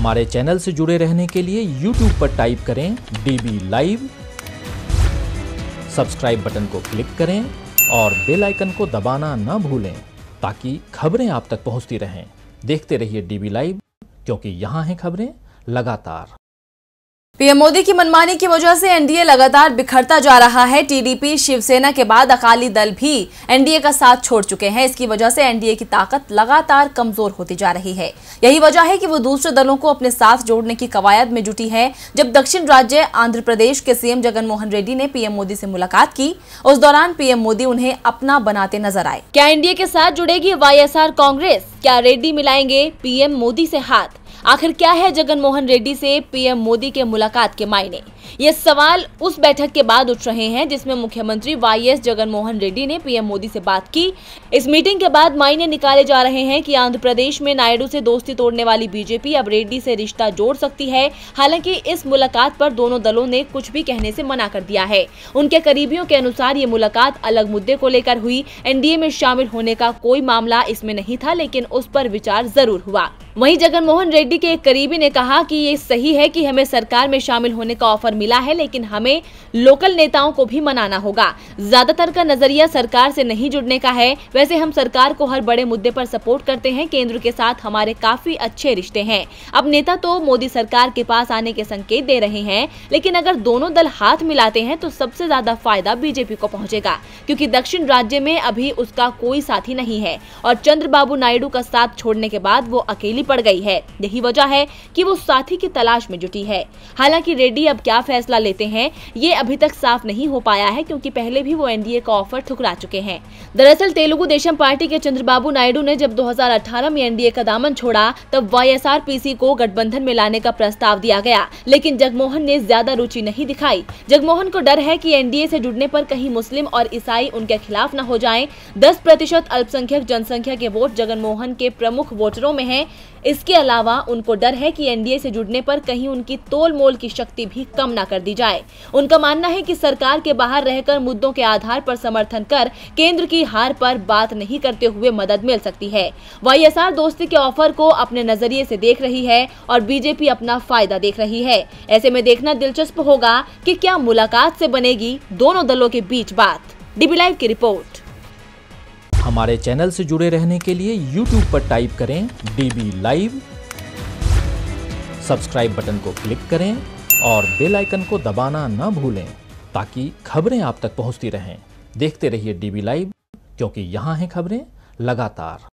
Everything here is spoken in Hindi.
हमारे चैनल से जुड़े रहने के लिए YouTube पर टाइप करें DB लाइव, सब्सक्राइब बटन को क्लिक करें और बेल आइकन को दबाना न भूलें ताकि खबरें आप तक पहुंचती रहें। देखते रहिए DB लाइव, क्योंकि यहाँ हैं खबरें लगातार। पीएम मोदी की मनमानी की वजह से एनडीए लगातार बिखरता जा रहा है। टीडीपी, शिवसेना के बाद अकाली दल भी एनडीए का साथ छोड़ चुके हैं। इसकी वजह से एनडीए की ताकत लगातार कमजोर होती जा रही है। यही वजह है कि वो दूसरे दलों को अपने साथ जोड़ने की कवायद में जुटी है। जब दक्षिण राज्य आंध्र प्रदेश के सीएम जगन मोहन रेड्डी ने पीएम मोदी से मुलाकात की, उस दौरान पीएम मोदी उन्हें अपना बनाते नजर आए। क्या एनडीए के साथ जुड़ेगी वाईएसआर कांग्रेस? क्या रेड्डी मिलाएंगे पीएम मोदी से हाथ? आखिर क्या है जगन मोहन रेड्डी से पीएम मोदी के मुलाकात के मायने? ये सवाल उस बैठक के बाद उठ रहे हैं जिसमें मुख्यमंत्री वाईएस जगन मोहन रेड्डी ने पीएम मोदी से बात की। इस मीटिंग के बाद मायने निकाले जा रहे हैं कि आंध्र प्रदेश में नायडू से दोस्ती तोड़ने वाली बीजेपी अब रेड्डी से रिश्ता जोड़ सकती है। हालांकि इस मुलाकात पर दोनों दलों ने कुछ भी कहने से मना कर दिया है। उनके करीबियों के अनुसार ये मुलाकात अलग मुद्दे को लेकर हुई। एनडीए में शामिल होने का कोई मामला इसमें नहीं था, लेकिन उस पर विचार जरूर हुआ। वहीं जगन मोहन रेड्डी के एक करीबी ने कहा कि ये सही है कि हमें सरकार में शामिल होने का ऑफर मिला है, लेकिन हमें लोकल नेताओं को भी मनाना होगा। ज्यादातर का नजरिया सरकार से नहीं जुड़ने का है। वैसे हम सरकार को हर बड़े मुद्दे पर सपोर्ट करते हैं। केंद्र के साथ हमारे काफी अच्छे रिश्ते हैं। अब नेता तो मोदी सरकार के पास आने के संकेत दे रहे हैं, लेकिन अगर दोनों दल हाथ मिलाते हैं तो सबसे ज्यादा फायदा बीजेपी को पहुंचेगा, क्योंकि दक्षिण राज्य में अभी उसका कोई साथी नहीं है और चंद्रबाबू नायडू का साथ छोड़ने के बाद वो अकेली पड़ गई है। यही वजह है कि वो साथी की तलाश में जुटी है। हालांकि रेड्डी अब क्या फैसला लेते हैं ये अभी तक साफ नहीं हो पाया है, क्योंकि पहले भी वो एनडीए का ऑफर ठुकरा चुके हैं। दरअसल तेलुगु देशम पार्टी के चंद्रबाबू नायडू ने जब 2018 में एनडीए का दामन छोड़ा, तब वाईएसआरपीसी को गठबंधन में लाने का प्रस्ताव दिया गया, लेकिन जगमोहन ने ज्यादा रुचि नहीं दिखाई। जगमोहन को डर है कि एनडीए से जुड़ने पर कहीं मुस्लिम और ईसाई उनके खिलाफ न हो जाएं। 10% अल्पसंख्यक जनसंख्या के वोट जगनमोहन के प्रमुख वोटरों में हैं। इसके अलावा उनको डर है कि एनडीए से जुड़ने पर कहीं उनकी तोल मोल की शक्ति भी कम न कर दी जाए। उनका मानना है कि सरकार के बाहर रहकर मुद्दों के आधार पर समर्थन कर केंद्र की हार पर बात नहीं करते हुए मदद मिल सकती है। वाईएसआर दोस्ती के ऑफर को अपने नजरिए से देख रही है और बीजेपी अपना फायदा देख रही है। ऐसे में देखना दिलचस्प होगा कि क्या मुलाकात से बनेगी दोनों दलों के बीच बात। DB लाइव की रिपोर्ट। हमारे चैनल से जुड़े रहने के लिए YouTube पर टाइप करें DB लाइव, सब्सक्राइब बटन को क्लिक करें और बेल आइकन को दबाना न भूलें ताकि खबरें आप तक पहुंचती रहें। देखते रहिए DB लाइव, क्योंकि यहाँ हैं खबरें लगातार।